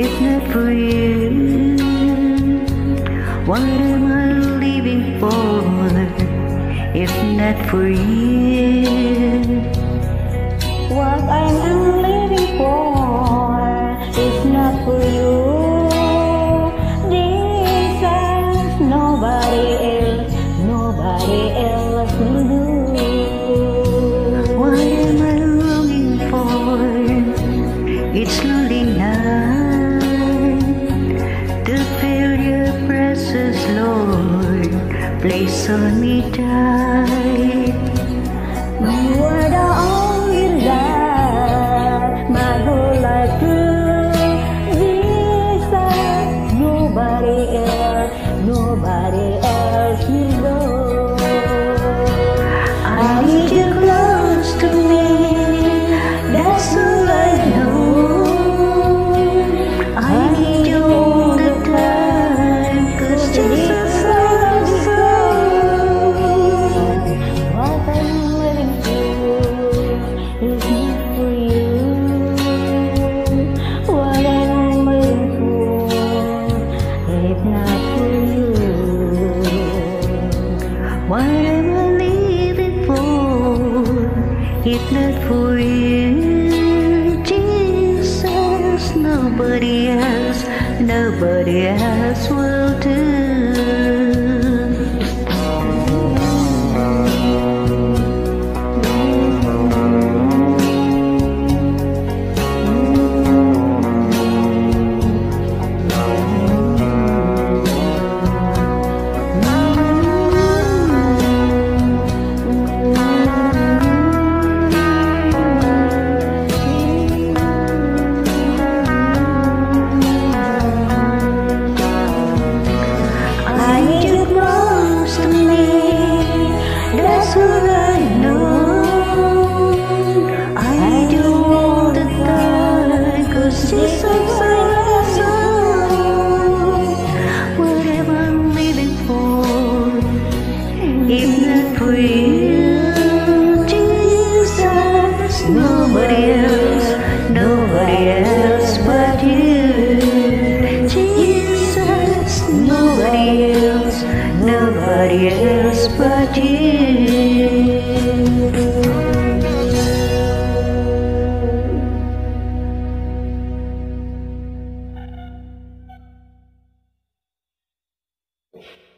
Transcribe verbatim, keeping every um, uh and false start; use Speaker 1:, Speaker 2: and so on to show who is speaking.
Speaker 1: If not for you, what am I living for? If not for you,
Speaker 2: what I'm living for, if not for you, Jesus, nobody else, nobody else will do.
Speaker 1: What am I longing for? It's lonely night to feel your presence, Lord. Place on me tight.
Speaker 2: You are the only light, my whole life through. Jesus, nobody else, nobody else will know.
Speaker 1: I need you close to me, that's all I know. I need you all the time, 'cause Jesus loves you so.
Speaker 2: What I'm living for is not for you. What I'm living for is not for you.
Speaker 1: What am I living for? If not for you, Jesus, nobody else, nobody else will do. I need you close to me, that's all I know. I need you all the time, 'cause Jesus loves you. What am I living for? If not for you, Jesus, nobody else, nobody else but you. Jesus, nobody else, nobody else but you.